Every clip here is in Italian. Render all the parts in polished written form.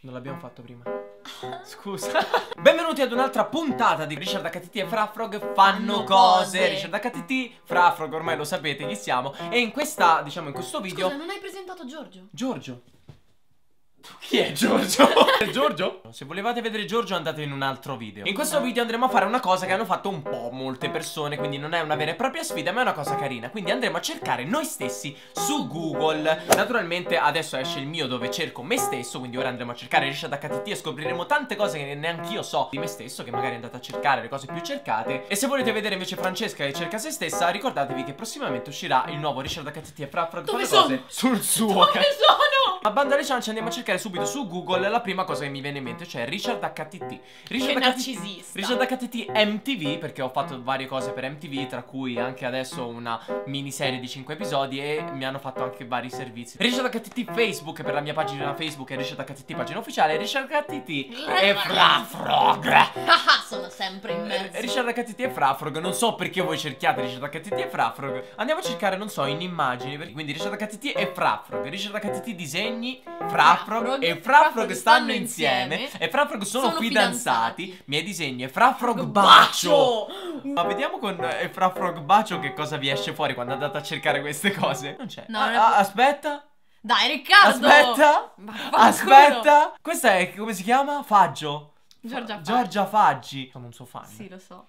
Non l'abbiamo fatto prima. Scusa. Benvenuti ad un'altra puntata di Richard HTT e Frafrog fanno cose. Richard HTT, Frafrog, ormai lo sapete chi siamo. E in questa, diciamo, in questo video. Scusa, non hai presentato Giorgio? Giorgio? Chi è Giorgio? Giorgio? Se volevate vedere Giorgio andate in un altro video. In questo video andremo a fare una cosa che hanno fatto un po' molte persone, quindi non è una vera e propria sfida ma è una cosa carina. Quindi andremo a cercare noi stessi su Google. Naturalmente adesso esce il mio dove cerco me stesso, quindi ora andremo a cercare Richard HTT e scopriremo tante cose che neanche io so di me stesso, che magari andate a cercare le cose più cercate. E se volete vedere invece Francesca che cerca se stessa, ricordatevi che prossimamente uscirà il nuovo Richard HTT e Frafrog Dove fanno sono? cose sul suo Dove sono? A banda alle ciance andiamo a cercare subito su Google la prima cosa che mi viene in mente, cioè Richard HTT. Che narcisista. Richard HTT MTV, perché ho fatto varie cose per MTV, tra cui anche adesso una miniserie di 5 episodi e mi hanno fatto anche vari servizi. Richard HTT Facebook per la mia pagina Facebook e Richard HTT pagina ufficiale. Richard HTT e Frafrog. Sono sempre in mezzo. Richard HTT e Frafrog, non so perché voi cerchiate Richard HTT e Frafrog. Andiamo a cercare, non so, in immagini. Quindi Richard HTT e Frafrog, Richard HTT disegni, Frafrog e Frafrog stanno insieme. E Frafrog sono fidanzati. Miei disegni e Frafrog bacio. Ma vediamo con Frafrog bacio che cosa vi esce fuori quando andate a cercare queste cose. Non c'è. No, aspetta. Dai, Riccardo. Aspetta. Aspetta. Questa è, come si chiama? Faggio. Giorgia Faggi. Sono un suo fan. Sì, lo so.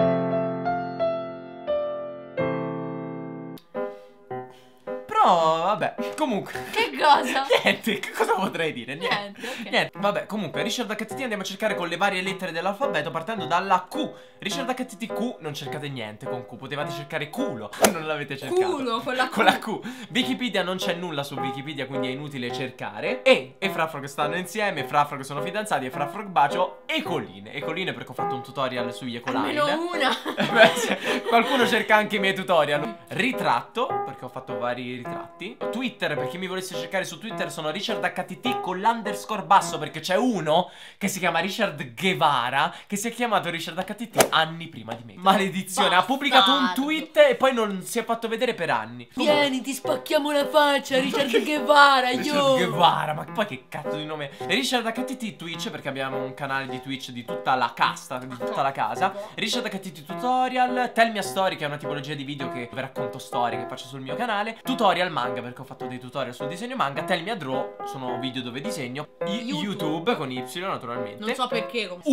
Però, vabbè, comunque. Che cosa? Niente, che cosa potrei dire? Niente, ok. Niente, vabbè, comunque, Richard HTT andiamo a cercare con le varie lettere dell'alfabeto partendo dalla Q. Richard HTT Q, non cercate niente con Q, potevate cercare culo, non l'avete cercato. Culo, con la Q. Con la Q. Wikipedia non c'è nulla su Wikipedia, quindi è inutile cercare. E Frafrog stanno insieme, Frafrog sono fidanzati e Frafrog bacio. Ecoline, ecoline perché ho fatto un tutorial sugli ecoline. Almeno una. Beh, qualcuno cerca anche i miei tutorial. Ritratto, perché ho fatto vari ritratti. Twitter, per chi mi volesse cercare su Twitter sono Richard HTT con l'underscore basso, perché c'è uno che si chiama Richard Guevara che si è chiamato Richard HTT anni prima di me. Maledizione, ha pubblicato un tweet e poi non si è fatto vedere per anni. Vieni, ti spacchiamo la faccia, Richard Guevara, Richard Guevara, ma poi che cazzo di nome è? Richard HTT Twitch, perché abbiamo un canale di Twitch di tutta la casta, di tutta la casa. Richard HTT Tutorial, Tell Me a Story, che è una tipologia di video che vi racconto storie che faccio sul mio canale. Tutorial manga, perché ho fatto dei tutorial sul disegno manga. Tell Me a Draw, sono video dove disegno. YouTube con Y naturalmente. Non so perché come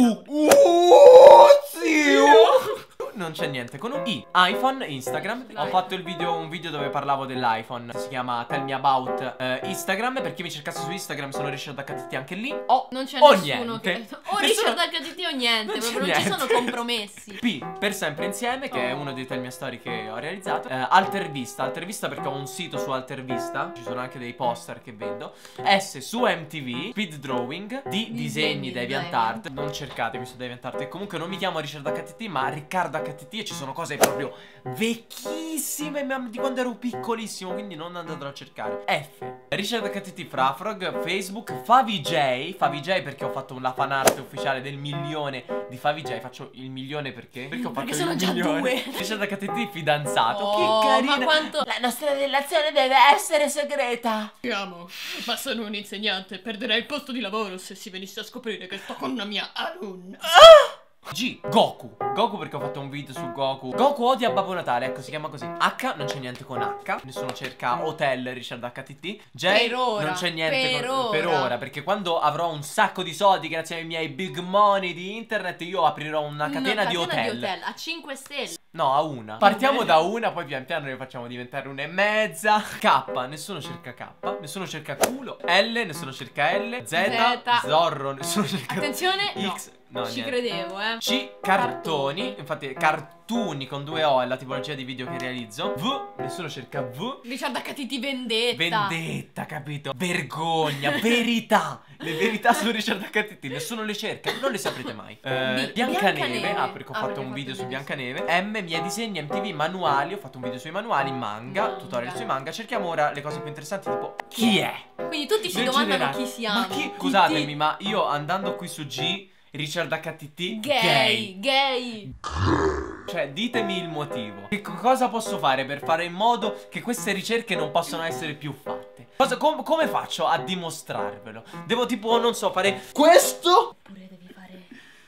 non c'è niente con un I. iPhone, Instagram. Ho fatto un video dove parlavo dell'iPhone. Si chiama Tell Me About Instagram. Per chi mi cercasse su Instagram sono Richard HTT anche lì. Non c'è o nessuno niente. che o Richard HTT o niente. Proprio non ci sono compromessi. P per sempre insieme, che è uno dei Tell Me a Story che ho realizzato. Altervista. Altervista perché ho un sito su Altervista. Ci sono anche dei poster che vendo. S su MTV. Speed Drawing. D disegni DeviantArt. Non cercatemi su DeviantArt. E comunque non mi chiamo Richard HTT ma Riccardo HTT, e ci sono cose proprio vecchissime di quando ero piccolissimo, quindi non andatelo a cercare. F Richard HTT Frafrog. Facebook FaviJ perché ho fatto la fan art ufficiale del milione di FaviJ. Faccio il milione perché ho fatto sono il già milione. 2. Richard HTT fidanzato. Oh, che carina. ma quanto La nostra relazione deve essere segreta. Ti amo, ma sono un insegnante. Perderei il posto di lavoro se si venisse a scoprire che sto con una mia alunna. G Goku perché ho fatto un video su Goku. Goku odia Babbo Natale, ecco, si chiama così. H non c'è niente con H. Nessuno cerca Hotel Richard HTT. J per ora, non c'è niente per ora. perché quando avrò un sacco di soldi grazie ai miei big money di internet, io aprirò una catena di hotel a 5 stelle. No, a una. Partiamo da una, poi pian piano ne facciamo diventare 1,5. K, nessuno cerca K. Nessuno cerca culo. L, nessuno cerca L. Z. Zorro, nessuno cerca. Attenzione, X. No, ci niente. credevo, C, cartoni. Infatti, cartuni con 2 O è la tipologia di video che realizzo. V, nessuno cerca V. Richard HTT vendetta. Vendetta, capito? Vergogna, verità. Le verità su Richard HTT, nessuno le cerca, non le saprete mai. Biancaneve, perché ho fatto un video su Biancaneve. M, miei disegni, MTV, manuali. Ho fatto un video sui manuali, manga, tutorial sui manga. Cerchiamo ora le cose più interessanti, tipo chi è? Quindi tutti si domandano chi siamo. Ma chi? Scusatemi, ma io andando qui su G, Richard HTT gay. Cioè, ditemi il motivo. Che cosa posso fare per fare in modo che queste ricerche non possano essere più fatte? niente. Come faccio a dimostrarvelo? Devo tipo, non so, fare questo? Oppure devi fare...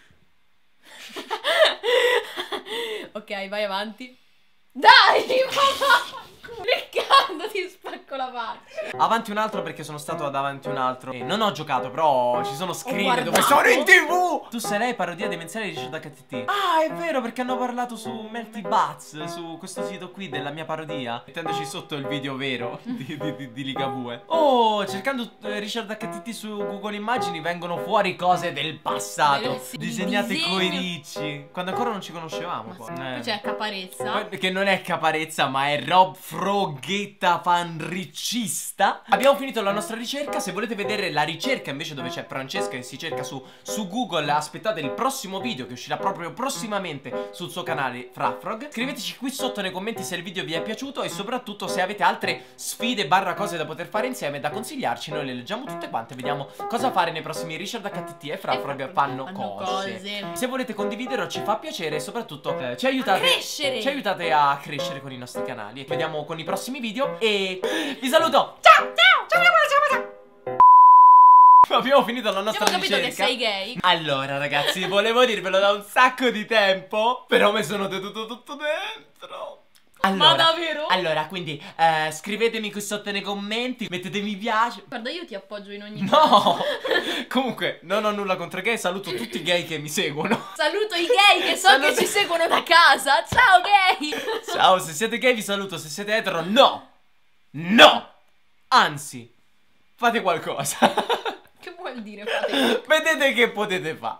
Ok, vai avanti. Dai, mamma! Riccardo, ti spacco la faccia. Avanti un altro perché sono stato davanti un altro e non ho giocato, però ci sono screen dove guardato. sono in TV. Tu sei lei, parodia demenziale di Richard HTT. Ah, è vero, perché hanno parlato su Melty Buzz, su questo sito qui della mia parodia, mettendoci sotto il video vero di Ligabue. Oh, cercando Richard HTT su Google Immagini vengono fuori cose del passato, Sì, disegnate disegno. coi ricci, quando ancora non ci conoscevamo. Poi c'è Caparezza. Che non è Caparezza, ma è Rob Froghetta fanriccista. Abbiamo finito la nostra ricerca. Se volete vedere la ricerca invece dove c'è Francesca che si cerca su Google, aspettate il prossimo video che uscirà proprio prossimamente sul suo canale Frafrog. Scriveteci qui sotto nei commenti se il video vi è piaciuto e soprattutto se avete altre sfide barra cose da poter fare insieme, da consigliarci. Noi le leggiamo tutte quante, vediamo cosa fare nei prossimi Richard HTT e Frafrog fanno cose. Se volete condividerlo ci fa piacere e soprattutto ci aiutate a crescere. Ci aiutate a crescere con i nostri canali. E ci vediamo con i prossimi video e vi saluto. Ciao, ciao, ciao, ciao, ciao. Abbiamo finito la nostra Abbiamo capito ricerca. che sei gay. Allora ragazzi, volevo dirvelo da un sacco di tempo, però mi sono tenuto tutto dentro. Allora, Ma davvero? Allora, quindi scrivetemi qui sotto nei commenti, mettete mi piace. Guarda, io ti appoggio in ogni No! Comunque, non ho nulla contro i gay, saluto tutti i gay che mi seguono. Saluto i gay che so che ci seguono da casa. Ciao gay. Ciao, se siete gay vi saluto, se siete etero no! No! Anzi, fate qualcosa. Che vuol dire fate? Vedete che potete fare.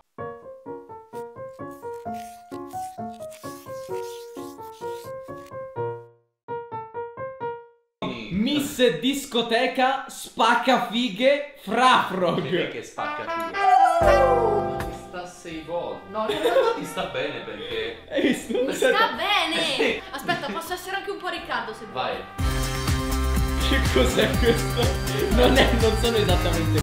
Miss Discoteca Spacca Fighe Frafrog. Che spacca fighe. Ti sta 6 volte. No, in realtà ti sta bene perché. Hai visto? Mi sta bene. Aspetta, posso essere anche un po' Riccardo se vuoi. Vai. Che cos'è questo? Non sono esattamente